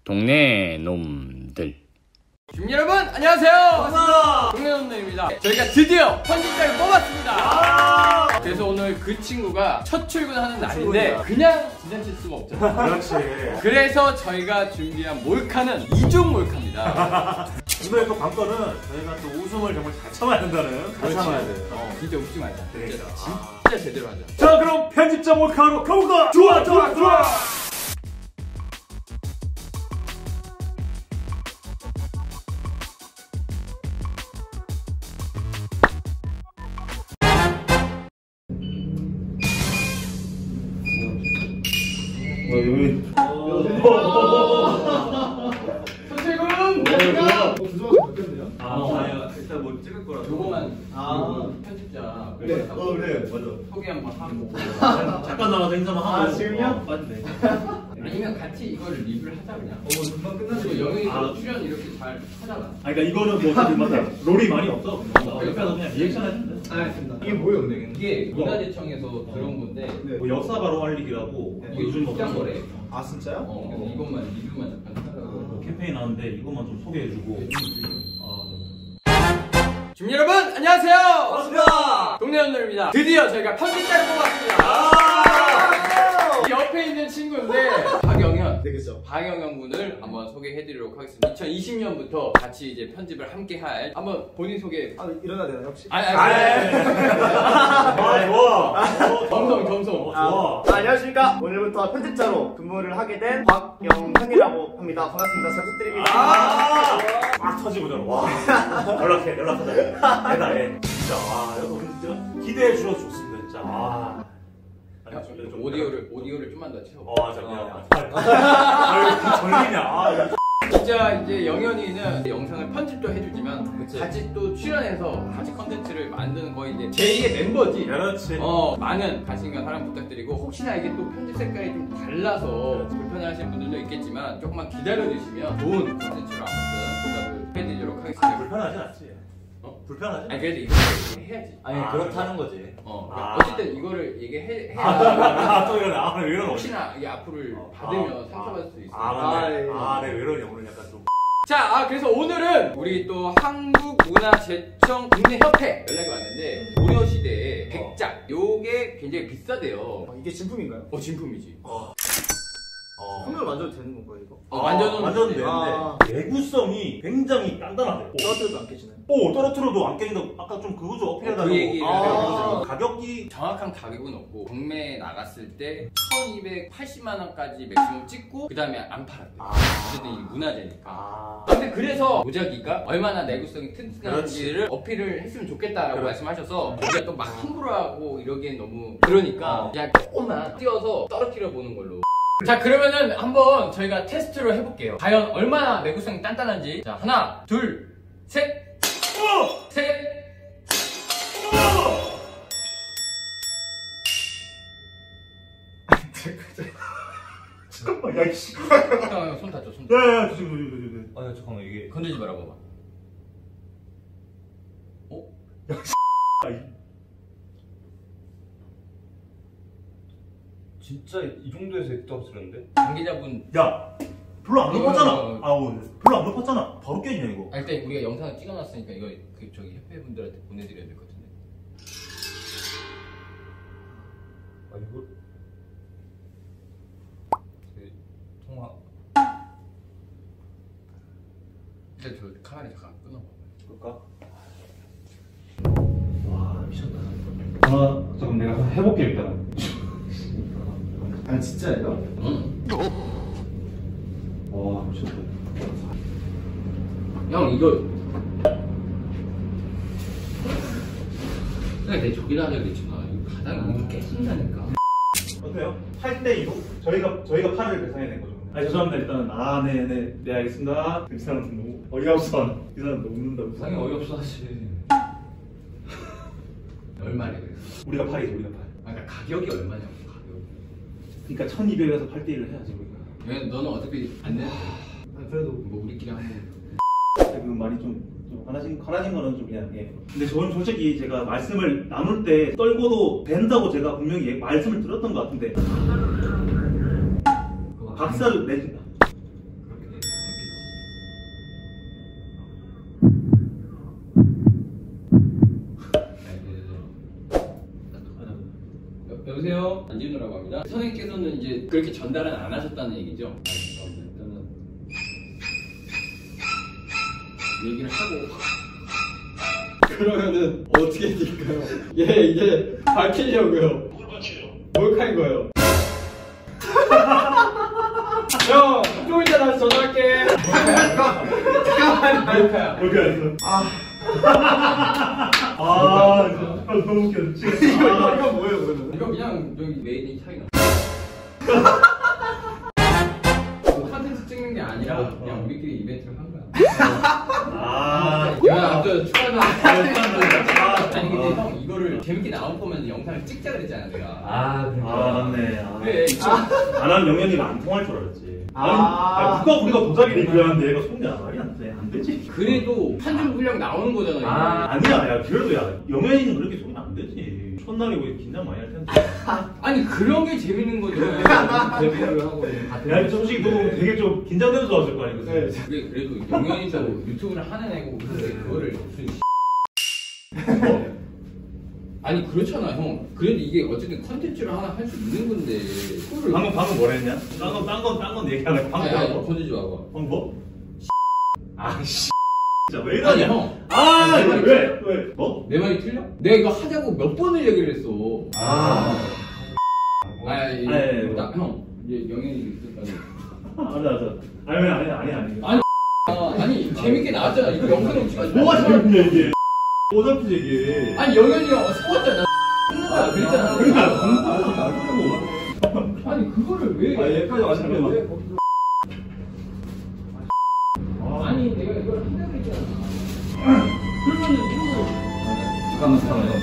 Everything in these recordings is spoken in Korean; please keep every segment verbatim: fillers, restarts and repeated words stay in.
동네 놈들. 주민 여러분 안녕하세요. 반갑습니다. 동네 놈들입니다. 저희가 드디어 편집자를 뽑았습니다. 그래서 오늘 그 친구가 첫 출근하는 날인데 그냥 지나칠 수가 없잖아요. 그렇지. 그래서 저희가 준비한 몰카는 이중 몰카입니다. 오늘 또 관건은 저희가 또 웃음을 정말 잘 참아야 된다는. 잘 참아야 돼요. 어, 진짜 웃지 말자. 그러니까. 진짜, 진짜 제대로 하자. 자, 그럼 편집자 몰카로 가볼까? 좋아, 좋아, 좋아. 어, 여기. 선생님! 어, 주소가 바뀌었네요? 아, 아니요. 일단 뭐 찍을 거라서. 요거만 아. 편집자 그래, 어, 그래, 맞아. 소개 한번 하고 잠깐 나와서 인사만 하고. 아, 지금요? 맞네. 아니면 같이 이거를 리뷰를 하자 그냥. 어, 금방 그리고 끝나지. 영희도 아. 출연 이렇게 잘 하잖아. 아, 그러니까 이거는 뭐 사실 맞아. 롤이 많이 없어. 옆에서 그냥 리액션 해주면 돼. 아, 알겠습니다. 이게 뭐예요, 근데? 이게 문화재청에서 들어온 건데 네. 뭐 역사 바로 알리기라고 이게 요즘 비싼 거래. 아, 진짜요? 어, 그래서 이것만 리뷰만 잠깐 하라고. 뭐 캠페인 하는데 이것만 좀 소개해주고. 주민 여러분 안녕하세요. 반갑습니다. 동네 놈들입니다. 드디어 저희가 편집자를 뽑았습니다. 아! 옆에 있는 친구인데 박영현. 네, 그죠. 박영현 군을 한번 소개해드리도록 하겠습니다. 이천이십 년부터 같이 이제 편집을 함께할 한번 본인 소개. 아, 일어나야 되나요, 혹시? 아니 아니. 아, 좋아. 점성 점성. 좋아. 아, 안녕하십니까. 오늘부터 편집자로 근무를 하게 된 박영현이라고 합니다. 반갑습니다. 잘 부탁드립니다. 아, 막 터지고 저는 와. 연락해, 연락하자. 대단해. 진짜, 와, 여러분 진짜 기대해 주셔서 좋습니다, 진짜. 와. 아니, 야, 좀- 좀- 오디오를 오디오를 좀만 더 채워. 어, 잠깐만. 아, 절리냐. 아, 진짜 이제 영현이는 영상을 편집도 해주지만 같이 또 출연해서 같이 컨텐츠를 만드는 거의 이제 제이의 멤버지. 그렇지. 어, 많은 관심과 사랑 부탁드리고 혹시나 이게 또 편집 색깔이 좀 달라서 불편해하시는 분들도 있겠지만 조금만 기다려주시면 좋은 컨텐츠로 아무튼 보답을 해드리도록 하겠습니다. 불편하지 않지? 어? 불편하지? 아니 그래도 이거를 해야지. 아니 아, 그렇다는 거지. 어, 아. 그러니까 어쨌든 이거를 얘기해 해야 아, 또 이러네. 아, 왜 이러노? 혹시나 이 악플을 어, 받으면 아, 상처받을 수 있어. 아, 맞네. 아, 예. 아, 네, 왜 이러냐. 오늘 약간 좀. 자, 아, 그래서 오늘은 우리 또 한국문화재청 국내협회 연락이 왔는데 고려시대의 백작 요게 굉장히 비싸대요. 아, 이게 진품인가요? 어, 진품이지. 어. 손으로 만져도 되는 건가요, 이거? 어, 완전은 완전 되는데. 되는데 아. 내구성이 굉장히 단단하대. 떨어뜨려도 안 깨지나요? 오, 떨어뜨려도 안 깨진다. 아까 좀 그거 좀 어필해달라고. 그 얘기를 아, 해가지고. 가격이 정확한 가격은 없고 경매에 나갔을 때 천이백팔십만 원까지 맥시멈 찍고 그 다음에 안 팔았대. 아. 어쨌든 이 문화재니까. 아. 근데 그래서 모자기가 얼마나 내구성이 튼튼한지를 어필을 했으면 좋겠다라고 그렇지. 말씀하셔서 우리가 또 막 함부로 하고 이러기엔 너무 그러니까 어. 그냥 조금만 띄워서 떨어뜨려 보는 걸로. 자, 그러면은 한번 저희가 테스트로 해볼게요. 과연 얼마나 내구성이 단단한지. 자, 하나, 둘, 셋, 어! 셋. 잠깐만, 야, 이씨. 잠깐만, 손 닿죠, 손 닿죠. 야, 야, 조심, 조심, 조심. 아니 잠깐만 이게 건들지 말아봐봐. 아, 이- 진짜 이 정도에서 떨어뜨렸는데? 관계자분, 야, 별로 안 이거- 높았잖아. 이거- 아우, 별로 안 높았잖아. 바로 깨지냐, 이거. 아, 일단 우리가 영상을 찍어놨으니까 이거 그 저기 협회분들한테 보내드려야 될 것 같은데. 아 이거 그 통화 일단 저 카메라 잠깐 끊어봐. 볼까? 와, 미쳤다. 아, 잠깐 내가 한번 해볼게, 일단. 아, 진짜예요? 응. 와, 미쳤다. 형 이거 그냥 내 저기다 하자 그랬지만 이거 가닥이 너무 깨진다니까. 어때요? 팔 대 이로? 저희가, 저희가 팔을 계산해낸 거죠. 아, 죄송합니다. 일단은. 아, 네네. 네, 알겠습니다. 이 사람 너무 어이가 없어. 이 사람 너무 웃는다. 상이 어이없어 하지. 얼마래 그래서? 우리가 팔이지, 우리가 팔. 아, 그러니까 가격이 얼마냐고 가격. 그러니까 천이백에서 팔 대 일을 해야지, 우리가. 왜 너는 어차피 안 내? 아, 그래도. 뭐 우리끼리 한번. 그 많이 좀, 좀 화나신, 화나신 거는 좀 그냥, 예. 근데 저는 솔직히 제가 말씀을 나눌 때 떨고도 된다고 제가 분명히 예- 말씀을 드렸던 것 같은데. 박살을 내준다. 그렇게 안녕하세요. 안진우라고 합니다. 선생님께서는 이제 그렇게 전달은 안 하셨다는 얘기죠? 아, 일단은 얘기를 하고 그러면은 어떻게 될까요? 예, 이제 밝히려고요. 뭘 밝히려? 몰카인 거예요. 형, 좀 이따 다시 전화할게. 잠깐만. 몰카야. 그렇게 했어. 아 아, 진짜 너무 웃겨. 미치겠어. 이거 이거 이거 뭐예요 그러면? 이거 그냥 저기 메이드 차이 나. 컨텐츠 찍는 게 아니라 그냥 우리끼리 이벤트를 한 거야. 아, 야, 아무튼 축하한다. 아, 아니 근데 형 이거를 재밌게 나올 거면 영상을 찍자 그랬잖아 내가. 아, 아, 맞네. 아. 그래. 아, 난 영현이가 안 통할 줄 알았지. 아. 아니, 아, 누가 우리가 도자기를 입으려는데 얘가 속냐? 말이 안 돼. 안 되지. 그래도 편집 분량 나오는 거잖아. 이거. 아, 아니야. 야, 그래도 야, 영현이는 그렇게 속이면 안 되지. 첫날이고 긴장 많이 할 텐데. 아니 그런 게 재밌는 거죠. 데뷔를 하고 야, 솔직히 너 되게 좀 긴장되면서 왔을 거 아니야, 그치? 그래 그래도 영현이도 유튜브를 하는 애고 근데 그거를 무슨 아니 그렇잖아 형. 그래도 이게 어쨌든 컨텐츠를 하나 할 수 있는 건데 그거를 방금, 방금 뭐라 했냐? 딴 건, 딴 건, 딴 건 얘기하네. 방금 아니 아니 뭐라고? 건드지 마봐. 방금 뭐? 아, 씨. 진짜 왜 아니 이러냐? 형. 아, 이거 왜? 왜? 뭐? 내 말이 틀려? 내가 이거 하자고 몇 번을 얘기를 했어. 아. 아니, 아, 예, 예. 나, 형, 이제 영현이 있을까요? 아, 맞아, 맞아. 아니, 아니, 아니, 아니. 아니, 아, 아니, 재밌게 나왔잖아. 이거 영상으로 찍어야지. 뭐가 재밌냐, 이게? 뭐 잡히지, 이게? 아니, 영현이가 속았잖아. 끝났다. 그랬잖아. 그러니까. 아니, 그거를 왜. 아 얘까지 왔는데 왜? 아니, 내가 이걸 한다고 했잖아. 그러면은 이거. 잠깐만 잠깐만.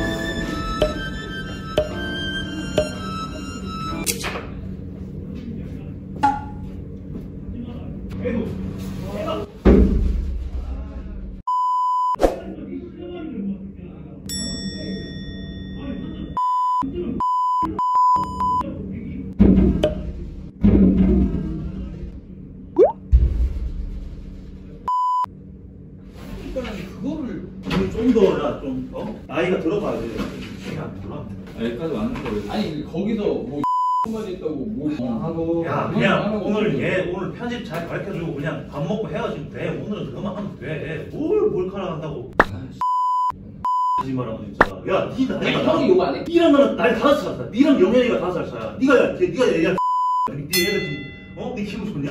그거를. 좀 더, 야, 좀, 어? 나이가 들어가야 돼. 이게 안 몰라. 아 얘까지 왔는데. 아니, 거기서 뭐. 한마디 했다고 뭐 하고. 야, 그냥 오늘 얘 오늘 편집 잘 가르쳐주고 그냥 밥 먹고 헤어지면 돼. 오늘은 그것만 하면 돼. 뭘 몰카라 한다고. 하지 마라, 진짜. 야, 니 아니, 나이가. 형이 욕 안 해? 니랑 나는 나이 다섯 살 차다. 니랑 영현이가 다섯 살 차야. 니가, 야, 걔, 니가 얘야. 니 얘가 지금, 어? 니 기분 좋냐?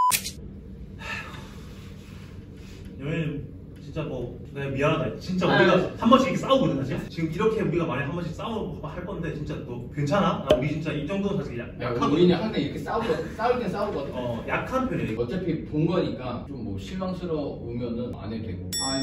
영현이, 진짜 뭐, 내가 미안하다. 진짜 아, 우리가 네. 한 번씩 이렇게 싸우거든, 사실. 지금 이렇게 우리가 만약 한 번씩 싸우고 할 건데, 진짜 너 괜찮아? 나 우리 진짜 이 정도는 사실 약, 야, 약하거든. 우리는 항상 이렇게 싸우거든. 싸울 땐 싸우거든. 어, 약한 편이야. 어차피 본 거니까 좀 뭐 실망스러우면은 안 해도 되고. 아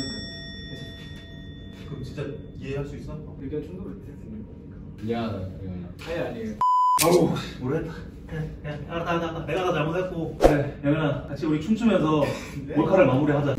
그럼 진짜 이해할 수 있어? 의견 충돌을 했으니까. 미안하다, 영현아. 아니 아니에요. 아우 모르겠다. 그래, 그래, 알았다, 알았다, 알았다. 내가 다 잘못했고. 그래, 영현아, 같이 우리 춤추면서 몰카를 마무리하자.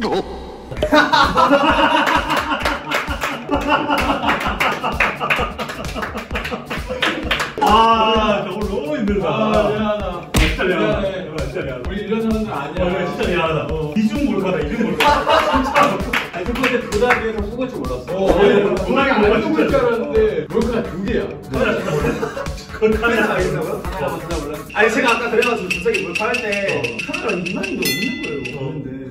아, 저 오늘 너무 힘들다. 아, 미안하다. 진짜 미안하다. 미안해. 영현아, 진짜 미안하다. 우리 이런 사람들 어, 아니야. 영현아, 진짜 미안하다. 이중 몰카다, 이중 몰카. 진짜로. 아니 첫 번째 도자기에서 속을 줄 몰랐어. 어, 도자기 안 몰카 죽을 줄 진짜. 알았는데 몰카가 두 개야. 진짜 진짜 몰랐어. 그걸 카메라 알겠다고요? 아 진짜 몰랐어. 아니 제가 아까 그래가지고 도자기 몰카 할 때 카메라 이만도 없는 거예요. 그런데.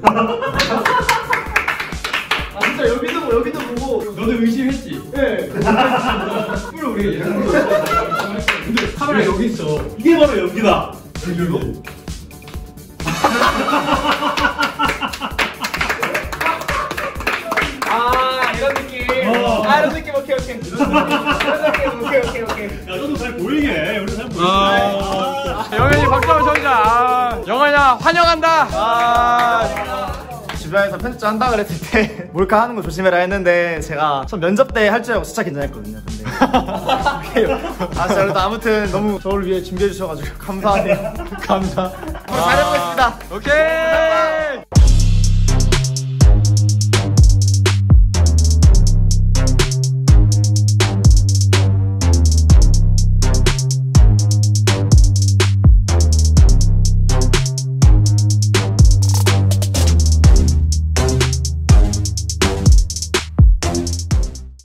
아 진짜 여기도 보고 여기도 보고 너도 의심했지? 네. 꿀 우리 예상으로. 근데 카메라 여기 있어. 이게 바로 연기다. 그리고 아 이런 느낌 어. 아 이런 느낌 오케이 오케이 이런 느낌 오케이 오케이 오케이 야, 너도 잘 보이게 해. 우리 잘 보이게. 아, 영현이 박수 한번 쳐주자. 아, 영현아 환영한다. 아. 주변에서 편집자 한다 그랬을 때 몰카 하는 거 조심해라 했는데 제가 첫 면접 때 할 줄 알고 진짜 긴장했거든요. 근데 아 진짜 그래도 아무튼 너무 저를 위해 준비해 주셔가지고 감사하네요. 감사. 오늘 잘해보겠습니다. 오케이.